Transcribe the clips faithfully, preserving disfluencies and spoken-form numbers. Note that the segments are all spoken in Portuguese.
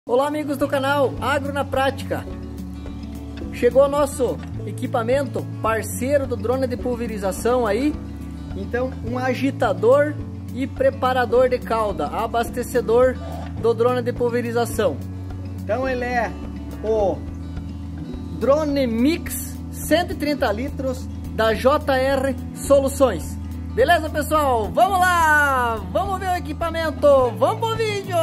Olá amigos do canal Agro na Prática. Chegou nosso equipamento parceiro do drone de pulverização aí. Então um agitador e preparador de cauda, abastecedor do drone de pulverização. Então ele é o Drone Mix cento e trinta litros da J R Soluções. Beleza pessoal? Vamos lá! Vamos ver o equipamento! Vamos pro vídeo!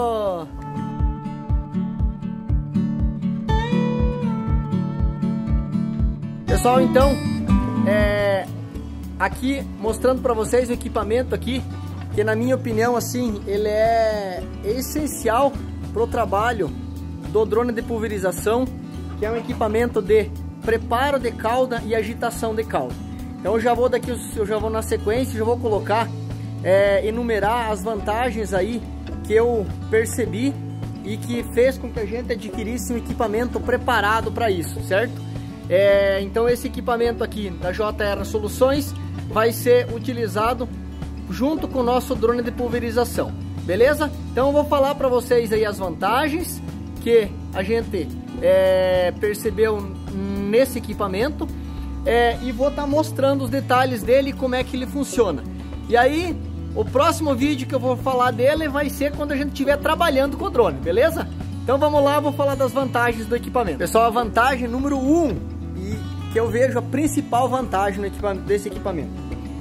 Pessoal, então, é, aqui mostrando para vocês o equipamento aqui, que na minha opinião, assim, ele é essencial para o trabalho do drone de pulverização, que é um equipamento de preparo de cauda e agitação de cauda. Então eu já vou daqui, eu já vou na sequência, já vou colocar, é, enumerar as vantagens aí que eu percebi e que fez com que a gente adquirisse um equipamento preparado para isso, certo? É, então esse equipamento aqui da J R Soluções vai ser utilizado junto com o nosso drone de pulverização, beleza? Então eu vou falar para vocês aí as vantagens que a gente é, percebeu nesse equipamento é, e vou estar tá mostrando os detalhes dele e como é que ele funciona. E aí o próximo vídeo que eu vou falar dele vai ser quando a gente estiver trabalhando com o drone, beleza? Então vamos lá, vou falar das vantagens do equipamento. Pessoal, a vantagem número um, e que eu vejo a principal vantagem no equipamento, desse equipamento,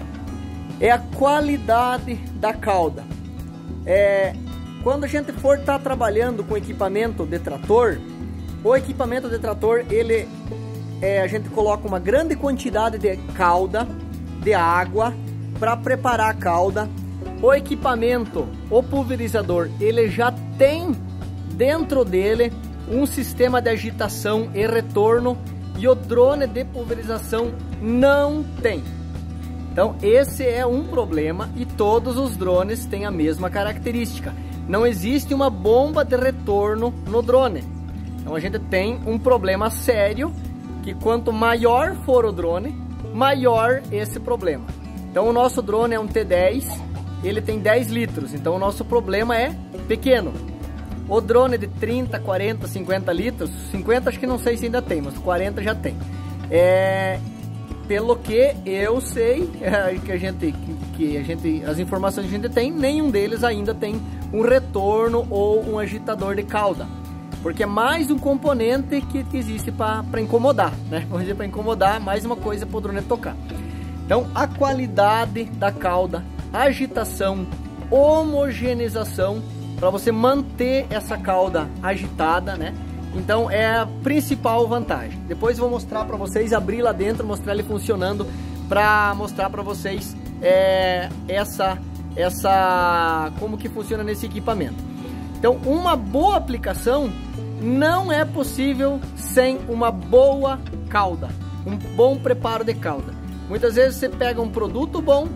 é a qualidade da cauda. É, quando a gente for estar tá trabalhando com equipamento de trator, o equipamento de trator, ele, é, a gente coloca uma grande quantidade de cauda, de água, para preparar a cauda. O equipamento, o pulverizador, ele já tem dentro dele um sistema de agitação e retorno, e o drone de pulverização não tem. Então esse é um problema, e todos os drones têm a mesma característica. Não existe uma bomba de retorno no drone. Então a gente tem um problema sério, que quanto maior for o drone, maior esse problema. Então o nosso drone é um T dez, ele tem dez litros, então o nosso problema é pequeno. O drone de trinta, quarenta, cinquenta litros, cinquenta acho que não sei se ainda tem, mas quarenta já tem. É, pelo que eu sei, é, que a gente, que, que a gente, as informações que a gente tem, nenhum deles ainda tem um retorno ou um agitador de cauda, porque é mais um componente que, que existe para incomodar, né? Vamos dizer, para incomodar, mais uma coisa para o drone tocar. Então a qualidade da cauda, agitação, homogeneização, para você manter essa cauda agitada, né? Então é a principal vantagem. Depois eu vou mostrar para vocês, abrir lá dentro, mostrar ele funcionando, para mostrar para vocês é, essa, essa, como que funciona nesse equipamento. Então uma boa aplicação não é possível sem uma boa cauda, um bom preparo de cauda. Muitas vezes você pega um produto bom,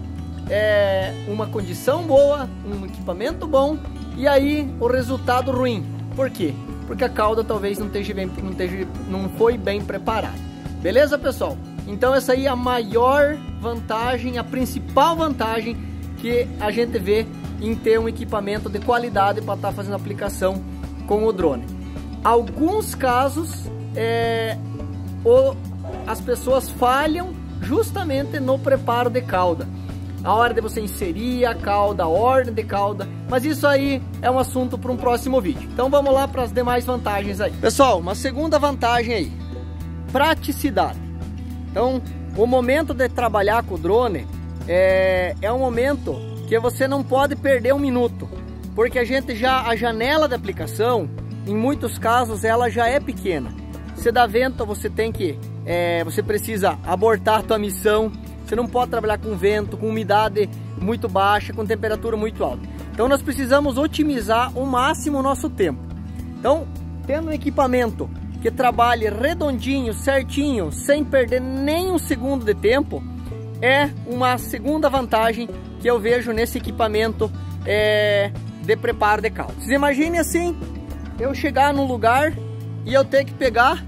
é, uma condição boa, um equipamento bom, e aí o resultado ruim. Por quê? Porque a cauda talvez não, esteja bem, não, esteja, não foi bem preparada. Beleza, pessoal? Então essa aí é a maior vantagem, a principal vantagem que a gente vê em ter um equipamento de qualidade para estar fazendo aplicação com o drone. Alguns casos é, o, as pessoas falham justamente no preparo de cauda, a hora de você inserir a cauda, a ordem de cauda, mas isso aí é um assunto para um próximo vídeo. Então vamos lá para as demais vantagens aí. Pessoal, uma segunda vantagem aí, praticidade. Então o momento de trabalhar com o drone é, é um momento que você não pode perder um minuto, porque a gente já, a janela de aplicação, em muitos casos ela já é pequena. Você dá vento, você tem que, é, você precisa abortar a tua missão. Você não pode trabalhar com vento, com umidade muito baixa, com temperatura muito alta. Então nós precisamos otimizar ao máximo o nosso tempo. Então, tendo um equipamento que trabalhe redondinho, certinho, sem perder nem um segundo de tempo, é uma segunda vantagem que eu vejo nesse equipamento é, de preparo de cauda. Vocês imaginem assim, eu chegar num lugar e eu ter que pegar,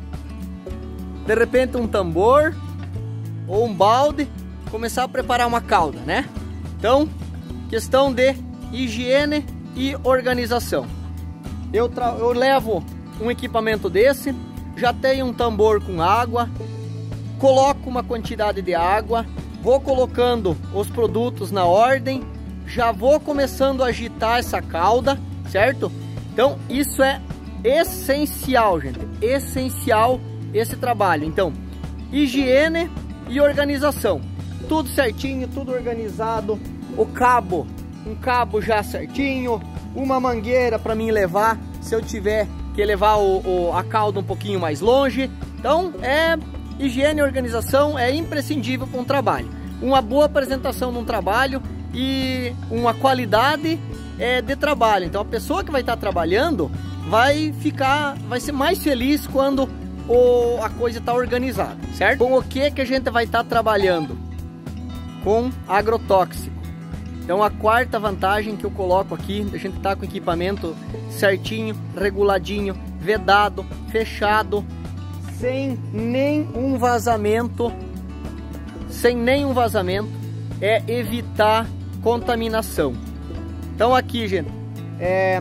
de repente, um tambor ou um balde, começar a preparar uma cauda, né? Então, questão de higiene e organização. eu, eu levo um equipamento desse, já tenho um tambor com água, coloco uma quantidade de água, vou colocando os produtos na ordem, já vou começando a agitar essa calda, certo? Então isso é essencial, gente, essencial esse trabalho. Então, higiene e organização, tudo certinho, tudo organizado, o cabo, um cabo já certinho, uma mangueira para mim levar, se eu tiver que levar o, o, a calda um pouquinho mais longe. Então, é higiene e organização é imprescindível para um trabalho. Uma boa apresentação num trabalho e uma qualidade é, de trabalho. Então, a pessoa que vai estar trabalhando vai ficar, vai ser mais feliz quando o, a coisa está organizada, certo? Com o que que a gente vai estar trabalhando? Com agrotóxico. Então a quarta vantagem que eu coloco aqui, a gente tá com o equipamento certinho, reguladinho, vedado, fechado, sem nenhum vazamento, sem nenhum vazamento, é evitar contaminação. Então aqui, gente, é,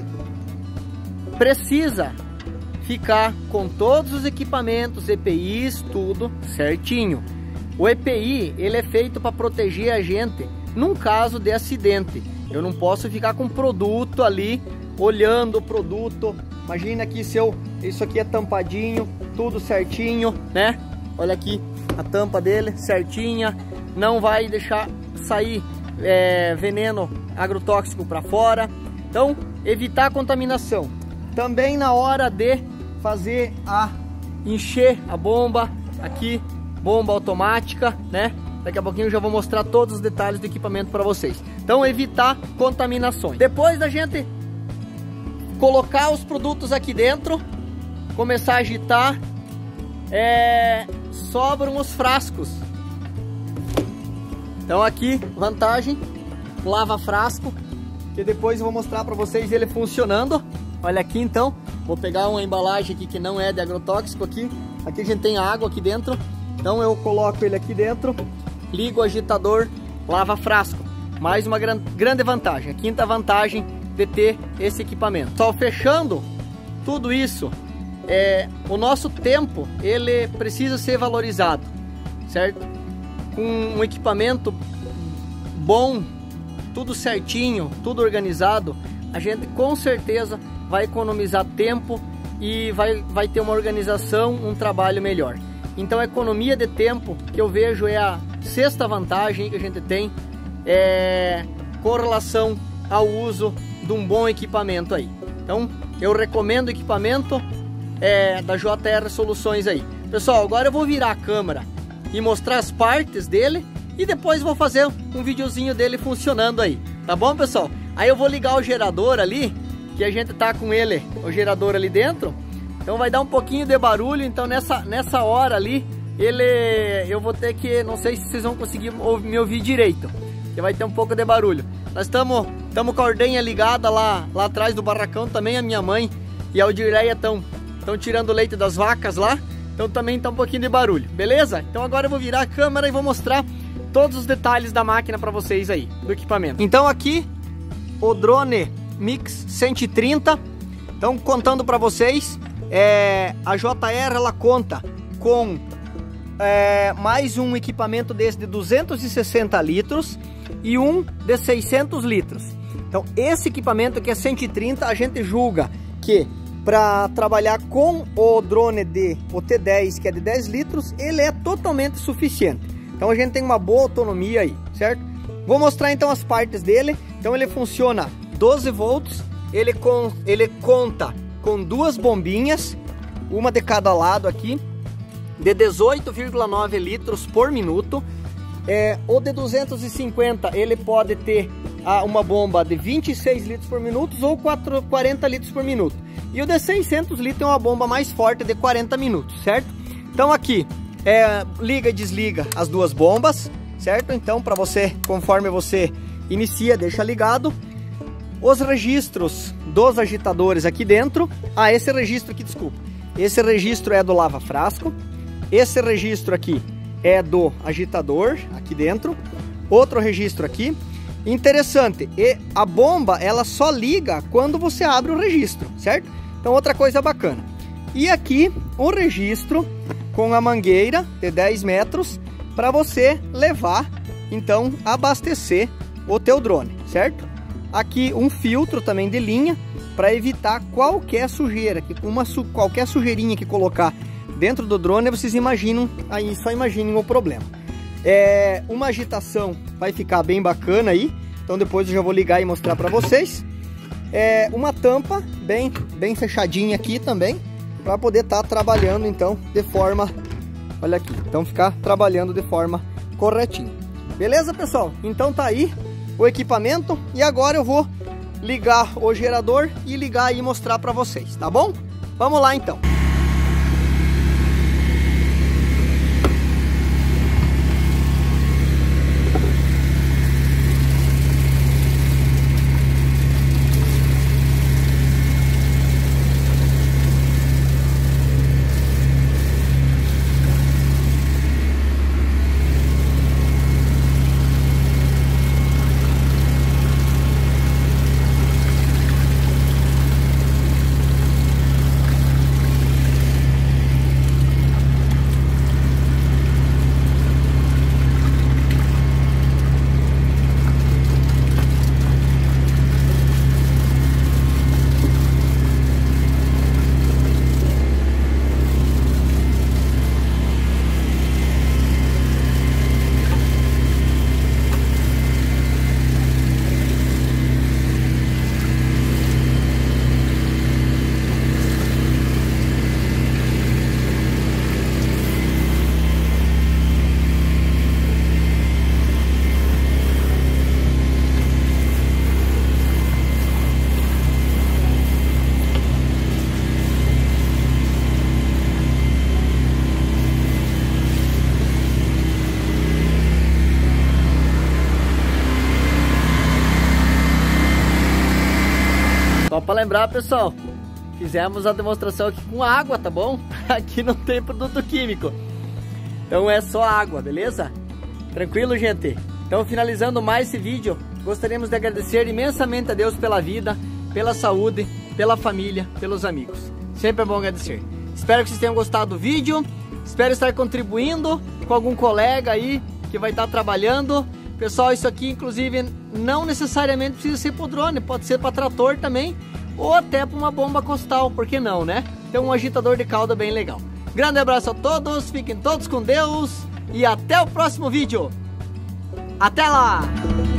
precisa ficar com todos os equipamentos, E P Is, tudo certinho. O E P I, ele é feito para proteger a gente num caso de acidente. Eu não posso ficar com produto ali, olhando o produto. Imagina aqui se eu, isso aqui é tampadinho, tudo certinho, né? Olha aqui a tampa dele, certinha. Não vai deixar sair é, veneno agrotóxico para fora. Então, evitar a contaminação. Também na hora de fazer a encher a bomba, aqui, bomba automática, né? Daqui a pouquinho eu já vou mostrar todos os detalhes do equipamento para vocês. Então, evitar contaminações. Depois da gente colocar os produtos aqui dentro, começar a agitar, é, sobram os frascos. Então aqui, vantagem, lava frasco, que depois eu vou mostrar para vocês ele funcionando. Olha aqui então, vou pegar uma embalagem aqui que não é de agrotóxico aqui. Aqui a gente tem água aqui dentro, então eu coloco ele aqui dentro, ligo o agitador, lava frasco. Mais uma gran grande vantagem, a quinta vantagem de ter esse equipamento. Só fechando tudo isso, é, o nosso tempo ele precisa ser valorizado, certo? Com um equipamento bom, tudo certinho, tudo organizado, a gente com certeza vai economizar tempo e vai, vai ter uma organização, um trabalho melhor. Então a economia de tempo que eu vejo é a sexta vantagem que a gente tem, é, com relação ao uso de um bom equipamento aí. Então eu recomendo o equipamento é, da J R Soluções aí. Pessoal, agora eu vou virar a câmera e mostrar as partes dele e depois vou fazer um videozinho dele funcionando aí, tá bom, pessoal? Aí eu vou ligar o gerador ali, que a gente tá com ele, o gerador ali dentro, então vai dar um pouquinho de barulho. Então nessa, nessa hora ali, ele, eu vou ter que, não sei se vocês vão conseguir me ouvir direito, que vai ter um pouco de barulho. Nós estamos estamos com a ordenha ligada lá, lá atrás do barracão também, a minha mãe e a Aldireia estão estão tirando o leite das vacas lá. Então também tá um pouquinho de barulho, beleza? Então agora eu vou virar a câmera e vou mostrar todos os detalhes da máquina para vocês aí, do equipamento. Então aqui, o drone Mix cento e trinta. Então contando para vocês, é, a J R ela conta com é, mais um equipamento desse de duzentos e sessenta litros e um de seiscentos litros. Então esse equipamento que é cento e trinta, a gente julga que para trabalhar com o drone de o T dez, que é de dez litros, ele é totalmente suficiente. Então a gente tem uma boa autonomia aí, certo? Vou mostrar então as partes dele. Então ele funciona doze volts, ele, com, ele conta com duas bombinhas, uma de cada lado aqui, de dezoito vírgula nove litros por minuto. É, o de duzentos e cinquenta ele pode ter ah, uma bomba de vinte e seis litros por minuto ou quarenta litros por minuto. E o de seiscentos litros é uma bomba mais forte de quarenta minutos, certo? Então aqui, é, liga e desliga as duas bombas, certo? Então para você, conforme você inicia, deixa ligado. Os registros dos agitadores aqui dentro. Ah, esse registro aqui, desculpa. Esse registro é do lava-frasco. Esse registro aqui é do agitador, aqui dentro. Outro registro aqui. Interessante, e a bomba ela só liga quando você abre o registro, certo? Então outra coisa bacana. E aqui um registro com a mangueira de dez metros para você levar, então, abastecer o teu drone, certo? Aqui um filtro também de linha para evitar qualquer sujeira, que uma su qualquer sujeirinha que colocar dentro do drone, vocês imaginam, aí só imaginem o problema. É, uma agitação vai ficar bem bacana aí, então depois eu já vou ligar e mostrar para vocês. É, uma tampa bem, bem fechadinha aqui também, para poder estar tá trabalhando então de forma, olha aqui, então ficar trabalhando de forma corretinha. Beleza, pessoal? Então tá aí o equipamento e agora eu vou ligar o gerador e ligar e mostrar para vocês, tá bom? Vamos lá então. Só para lembrar, pessoal, fizemos a demonstração aqui com água, tá bom? Aqui não tem produto químico, então é só água, beleza? Tranquilo, gente? Então, finalizando mais esse vídeo, gostaríamos de agradecer imensamente a Deus pela vida, pela saúde, pela família, pelos amigos. Sempre é bom agradecer. Espero que vocês tenham gostado do vídeo, espero estar contribuindo com algum colega aí que vai estar trabalhando. Pessoal, isso aqui inclusive não necessariamente precisa ser para o drone, pode ser para trator também, ou até para uma bomba costal, por que não, né? Tem um agitador de cauda bem legal. Grande abraço a todos, fiquem todos com Deus e até o próximo vídeo. Até lá!